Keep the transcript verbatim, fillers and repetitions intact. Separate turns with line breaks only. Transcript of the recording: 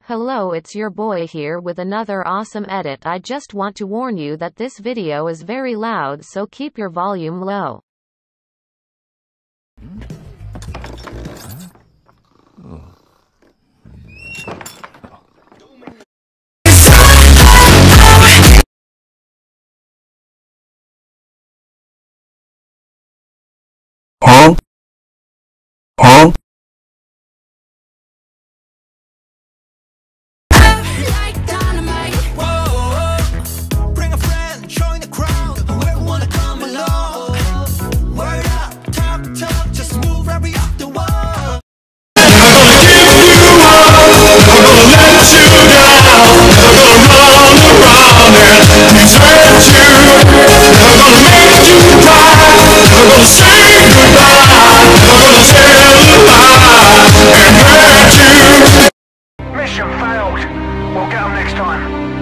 Hello, it's your boy here with another awesome edit. I just want to warn you that this video is very loud, so keep your volume low.
Huh? Huh?
Like dynamite. Whoa, bring a friend, join the crowd. Whoever wanna come along. Word up, talk, talk, just move right up the wall.
I'm gonna give you all. I'm gonna let you down. I'm gonna run around and desert you. I'm gonna make you cry. I'm gonna say goodbye. I'm gonna tell a lie and hurt you.
Mission failed. We'll get them next time.